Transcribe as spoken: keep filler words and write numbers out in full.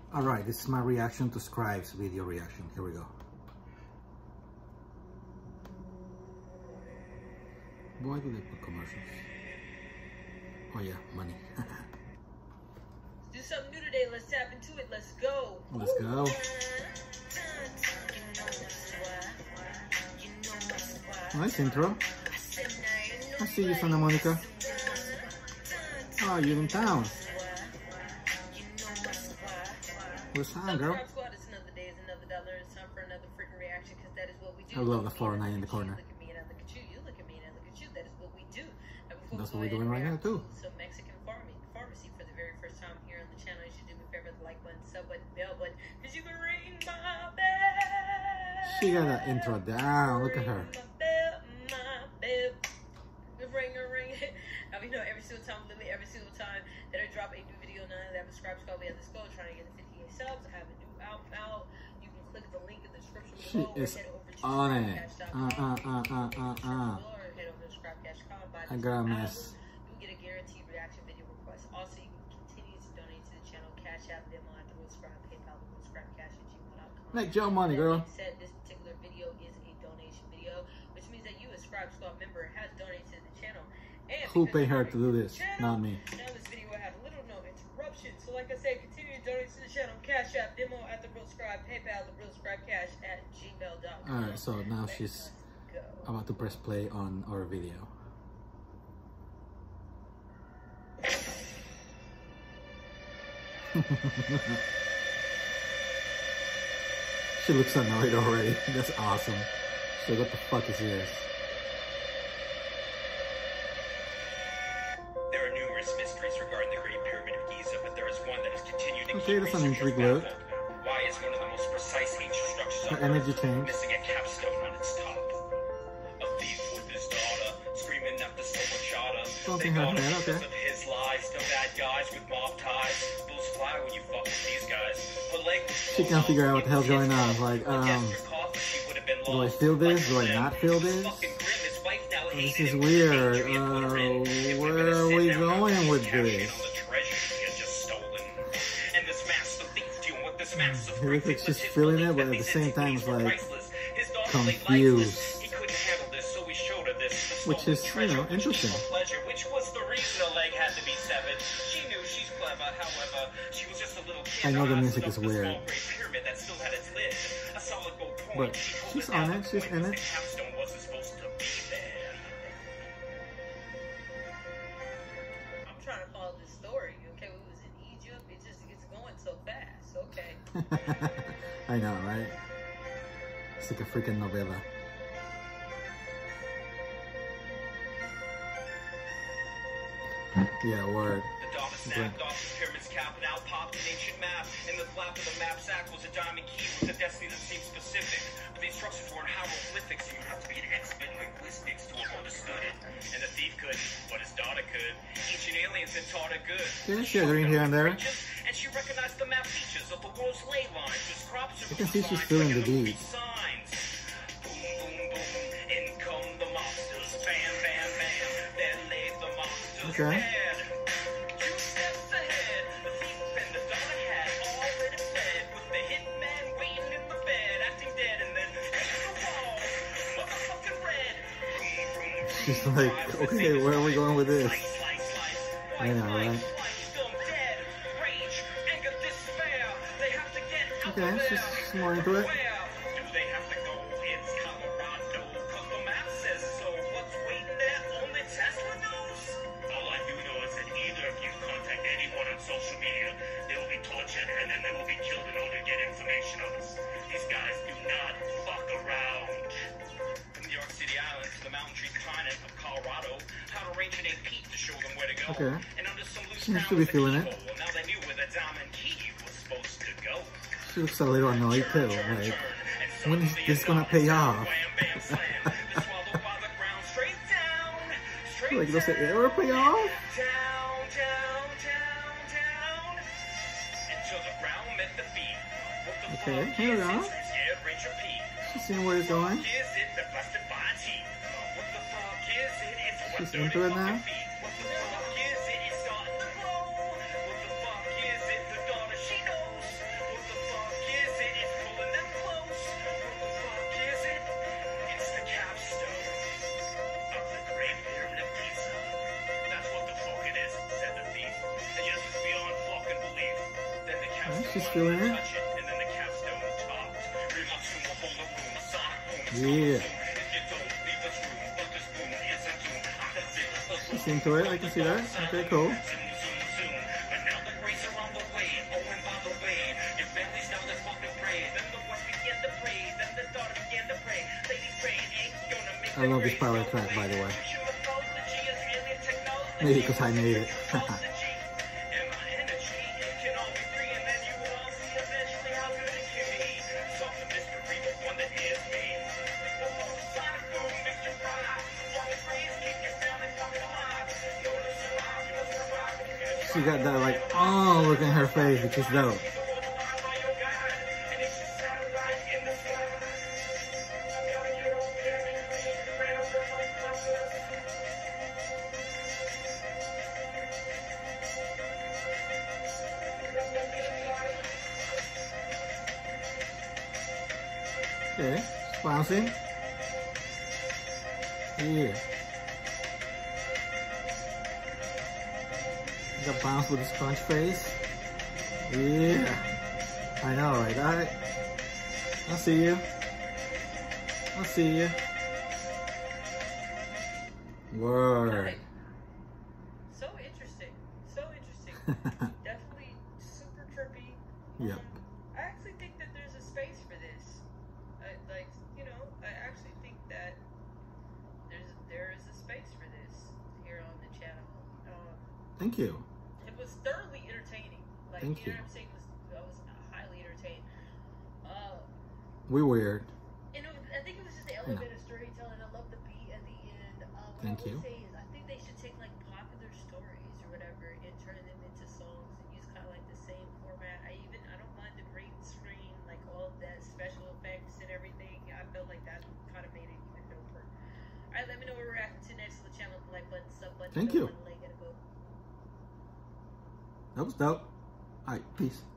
All right, this is my reaction to Scribe's video reaction. Here we go. Why do they put commercials? Oh yeah, money. Do something new today. Let's tap into it. Let's go. Let's go. Nice intro. I see you, Santa Monica. Oh, you're in town. Where's Han, girl? It's another day, it's another dollar. It's time for another freaking reaction, because that is what we do. I love the four oh nine in the corner. Look at me and I look at you. You look at me and I look at you. That is what we do. That's what we're doing right now too. So Mexican farming, pharmacy for the very first time here on the channel. You should do me a favor, the like button, sub button, bell button, because you can ring my bell. She got that intro down. Look at her. My bell, my bell. Ring a ring. I mean, you know, every single time, literally every single time that I drop a new video, none of that subscribe squad, we have this goal trying to get the fifty-eight subs. I have a new outbound. You can click the link in the description below. She is or head over to on it. Uh, uh, uh, uh, uh, uh. Or head over to subscribe cash com. I got a mess. You get a guaranteed reaction video request. Also, you can continue to donate to the channel. Cash App, Venmo, at the Real Scribe, PayPal, the Real Scribe Cash at gmail dot com. Make your money, girl. Said this particular video is a donation video, which means that you, a Scribe Squad member, has donated to the channel. And who paid her to do this? Channel, Not me. now this video will have little no interruption. So like I said, continue to donate to the channel. Cash App, Venmo at the Real Scribe, PayPal, the Real Scribe Cash at gmail dot com. Alright, so now she's about to press play on our video. She looks annoyed already. That's awesome. So what the fuck is this? There are numerous mysteries regarding the Great Pyramid of Giza, but there is one that has continued to Okay, keep that's an researchers intrigue. baffled. Why is one of the most precise ancient structures Her on energy Earth change. missing a capstone on its top? A thief with his daughter, screaming after someone shot her. Something They got happened, him okay. because of his lies. The bad guys with mob ties. Bulls fly when you fuck with these guys. Her leg was She can't figure out what the hell's going on. Like, um, do I feel this? Do I not feel this? This is weird. Uh, where are we going with this? It looks like she's feeling it, but at the same time it's like confused. Which is, you know, interesting. I know the music is weird. But she's on it, she's in it. I'm trying to follow this story. Okay, we was in Egypt. It just it's going so fast. Okay. I know, right? It's like a freaking novella. Yeah, word. The daughter snapped off the pyramid's cap and out popped an ancient map. In the flap of the map sack was a diamond key with a destiny that seemed specific. But the instructions weren't hieroglyphics, and you have to be an expert in linguistics to have understood it. And the thief couldn't, but his daughter could. Ancient aliens had taught her good. Didn't she agree here and there? And she recognized the map features of the world's ley lines. Whose crops are You can see she's feeling the beat. signs. Boom, boom, boom. In come the monsters. Bam, bam, bam. There lay the monsters. Okay. Dead. Two steps ahead. The thief and the daughter had already fled. With the hitman waiting in the bed, acting dead, and then hit the wall. Motherfucking red. She's like, okay, where are we going with this? I know, right? Okay, she's more into it. Social media, they will be tortured and then they will be killed in order to get information on us. These guys do not fuck around. From New York City Island to the Mountain Tree continent of Colorado, how to arrange an A P to show them where to go. Okay. And under some loose Seems to be feeling it. well, now they knew where the diamond key was supposed to go. She looks a little annoyed too. Like, when is this gonna pay off? Like, does it ever pay off? Okay, here we go. She's seeing where it's going. She's into it now. Alright, she's feeling it. Yeah. She's into it, I can see that. Okay, cool. I love this power track, by the way. Maybe because I made it. She got that like, oh, look in her face, which is dope. Okay, bouncing. Yeah. Got bounce with the sponge face. Yeah. I know, right? I, I see you. I see you. Word. So interesting. So interesting. Definitely super trippy. Yep. Um, I actually think that there's a space for this. I, like, you know, I actually think that there's there is a space for this here on the channel. Um, Thank you. It was thoroughly entertaining. Like, Thank you you. know what I'm saying? Was, I was highly entertained. Uh, We weird. and it was, I think it was just the elevator storytelling. I love the beat at the end. Uh, what Thank I would you. say is I think they should take like popular stories or whatever and turn them into songs and use kind of like the same format. I even I don't mind the green screen, like all of that special effects and everything. I felt like that kind of made it even doper. All right, let me know what we're reacting to next. The channel, like button, sub button. Thank bell you. button, like, gotta go. That was dope. Alright, peace.